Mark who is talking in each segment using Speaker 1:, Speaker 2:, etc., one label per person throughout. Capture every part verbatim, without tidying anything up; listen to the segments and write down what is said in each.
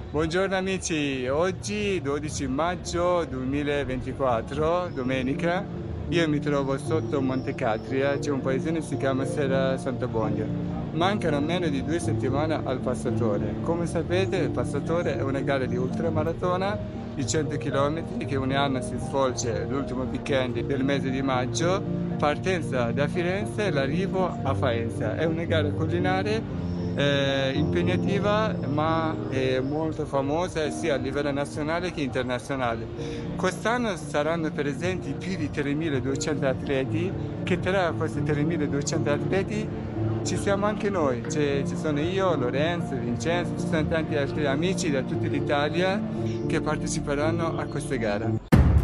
Speaker 1: Buongiorno amici, oggi dodici maggio duemilaventiquattro, domenica, io mi trovo sotto Montecatria, c'è un paesino che si chiama Serra Sant'Abbondio. Mancano meno di due settimane al Passatore. Come sapete il Passatore è una gara di ultramaratona di cento chilometri che ogni anno si svolge l'ultimo weekend del mese di maggio, partenza da Firenze e l'arrivo a Faenza. È una gara collinare Eh, impegnativa ma è molto famosa sia a livello nazionale che internazionale. Quest'anno saranno presenti più di tremiladuecento atleti, che tra questi tremiladuecento atleti ci siamo anche noi, ci sono io, Lorenzo, Vincenzo, ci sono tanti altri amici da tutta l'Italia che parteciperanno a questa gara.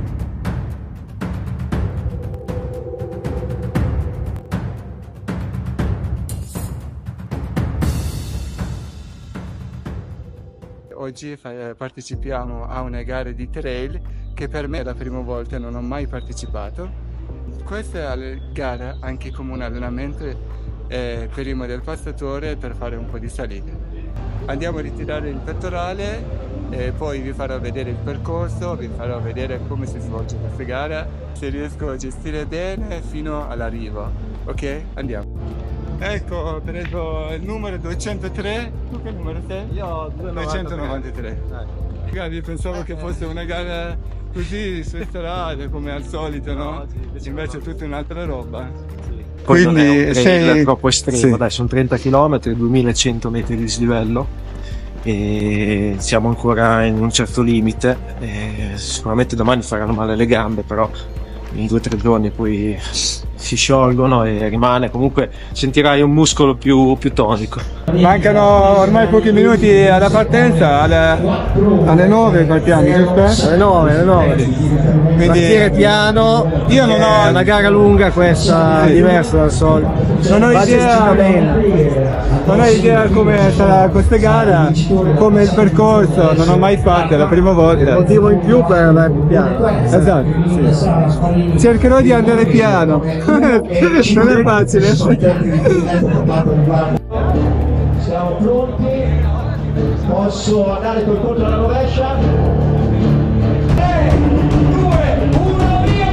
Speaker 1: Oggi partecipiamo a una gara di trail che per me è la prima volta, non ho mai partecipato. Questa è la gara anche come un allenamento eh, prima del Passatore per fare un po' di salite. Andiamo a ritirare il pettorale e poi vi farò vedere il percorso, vi farò vedere come si svolge questa gara, se riesco a gestire bene fino all'arrivo. Ok? Andiamo. Ecco, ho preso il numero duecentotre. Tu che numero sei?
Speaker 2: Io
Speaker 1: duecentonovantatré. Io pensavo che fosse una gara così su strada come al solito, no? Invece è tutta un'altra roba.
Speaker 2: Quindi sei troppo estremo,
Speaker 1: sì.
Speaker 2: Dai, sono trenta chilometri, duemilacento metri di dislivello e siamo ancora in un certo limite. E sicuramente domani faranno male le gambe, però in due o tre giorni poi si sciolgono e rimane, comunque sentirai un muscolo più, più tonico.
Speaker 1: Mancano ormai pochi minuti alla partenza, alle, alle nove partiamo, giusto?
Speaker 2: Alle nove, alle nove.
Speaker 1: Quindi
Speaker 2: partire piano,
Speaker 1: io non ho
Speaker 2: è una gara lunga questa, sì. Diversa dal solito.
Speaker 1: Non ho idea, non ho idea come sarà questa gara, come il percorso, non ho mai fatto, è la prima volta.
Speaker 2: Il motivo in più per andare più piano.
Speaker 1: Esatto, sì. Cercherò di andare piano, non è facile.
Speaker 3: Siamo pronti, posso andare col conto alla rovescia? tre, due, uno, via,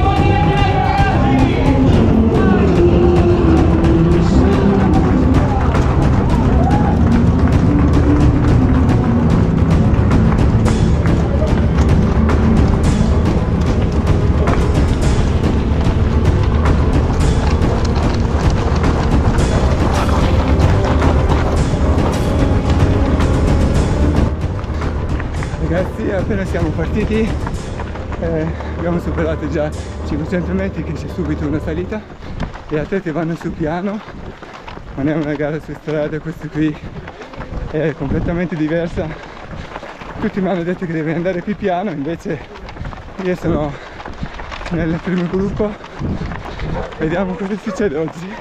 Speaker 1: Ragazzi, appena siamo partiti eh, abbiamo superato già cinquecento metri, che c'è subito una salita. Gli atleti vanno su piano, non è una gara su strada, questa qui è completamente diversa. Tutti mi hanno detto che devi andare più piano, invece io sono nel primo gruppo. Vediamo cosa succede oggi.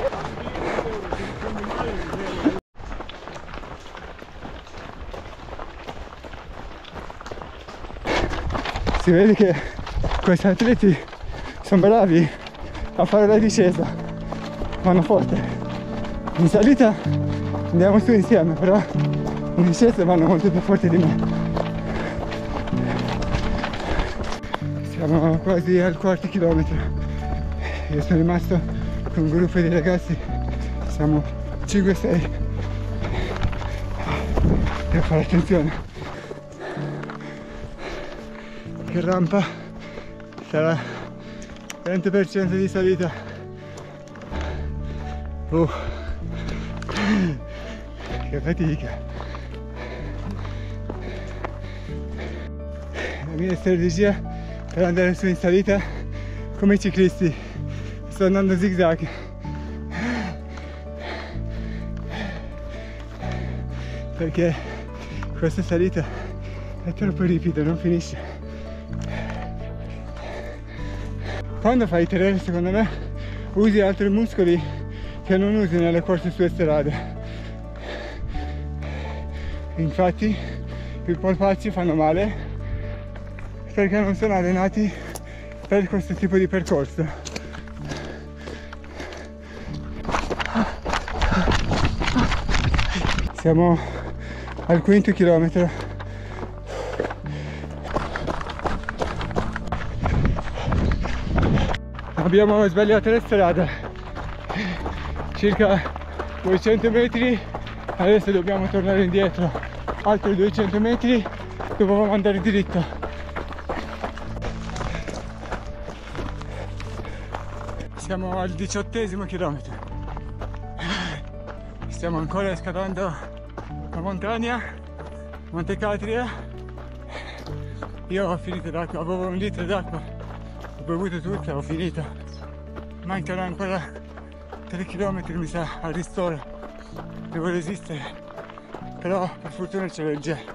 Speaker 1: Si vede che questi atleti sono bravi a fare la discesa, vanno forte. In salita andiamo su insieme, però in discesa vanno molto più forti di me. Siamo quasi al quarto chilometro. Io sono rimasto con un gruppo di ragazzi, siamo cinque sei. Devo fare attenzione. Che rampa, sarà venti per cento di salita. Uh, che fatica. La mia strategia per andare su in salita come i ciclisti, sto andando zigzag. Perché questa salita è troppo ripida, non finisce. Quando fai trail, secondo me, usi altri muscoli che non usi nelle corse sulle strade. Infatti i polpacci fanno male perché non sono allenati per questo tipo di percorso. Siamo al quinto chilometro, abbiamo sbagliato la strada, circa duecento metri, adesso dobbiamo tornare indietro, altri duecento metri, dovevamo andare diritto. Siamo al diciottesimo chilometro, stiamo ancora scalando la montagna, Monte Catria. Io ho finito d'acqua, avevo un litro d'acqua, ho bevuto tutta, ho finito. Mancano ancora tre chilometri mi sa al ristoro, devo resistere, però per fortuna c'è il gel.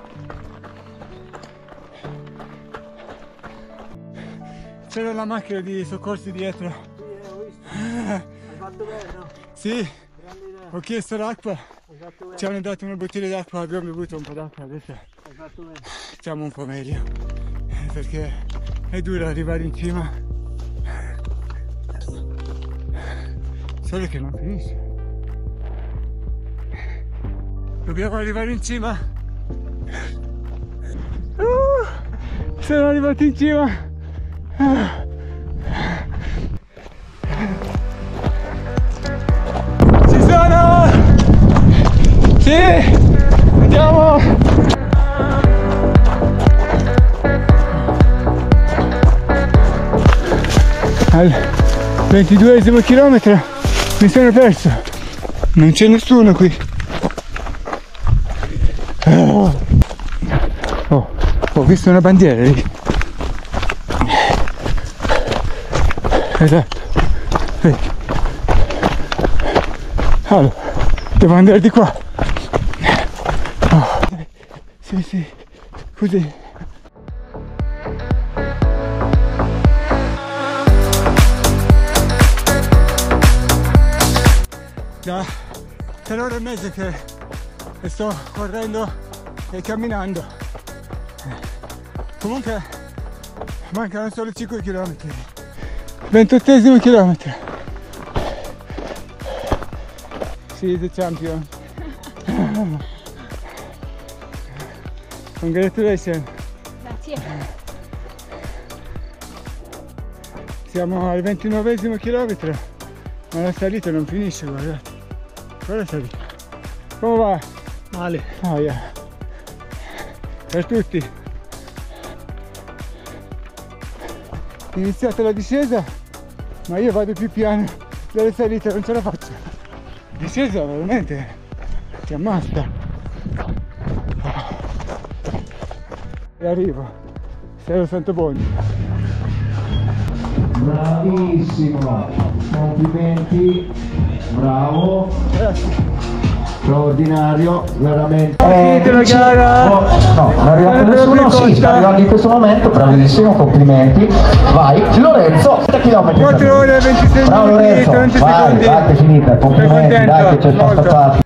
Speaker 1: C'era la macchina di soccorsi dietro.
Speaker 4: Hai fatto bene, no?
Speaker 1: Sì, ho chiesto l'acqua, ci hanno dato una bottiglia d'acqua, abbiamo bevuto un po' d'acqua, adesso
Speaker 4: Hai fatto bene.
Speaker 1: stiamo un po' meglio, perché è duro arrivare in cima, solo che non finisce. Dobbiamo arrivare in cima. Uh, sono arrivato in cima. Uh. Ci sono! Sì! Andiamo! Al ventiduesimo chilometro mi sono perso, non c'è nessuno qui. Oh, oh, ho visto una bandiera lì. Esatto. Vedi. Allora, devo andare di qua. Oh. Sì, sì, così. Da tre ore e mezza che sto correndo e camminando. Comunque mancano solo cinque chilometri. ventottesimo chilometro. She's the champion. Congratulations.
Speaker 5: Grazie.
Speaker 1: Siamo al ventinovesimo chilometro, ma la salita non finisce, guardate. Guarda la salita. Come va?
Speaker 4: Male.
Speaker 1: Oh, yeah. Per tutti. Iniziata la discesa, ma io vado più piano delle salite, non ce la faccio. Discesa veramente ti ammazza. E arrivo, Serra Santo Bogno.
Speaker 3: Bravissimo, complimenti, bravo,
Speaker 1: Grazie.
Speaker 3: straordinario, veramente.
Speaker 1: Finita la gara.
Speaker 3: No, non è arrivato nessuno, sì, sta arrivando in questo momento, bravissimo, complimenti. Vai, Lorenzo, sette chilometri.
Speaker 1: quattro ore e ventisei
Speaker 3: Bravo
Speaker 1: minuti e
Speaker 3: Lorenzo,
Speaker 1: trenta
Speaker 3: vai,
Speaker 1: secondi.
Speaker 3: vai che è finita, complimenti,
Speaker 1: Sono
Speaker 3: dai che c'è
Speaker 1: contento,
Speaker 3: tanta
Speaker 1: molto.
Speaker 3: parte.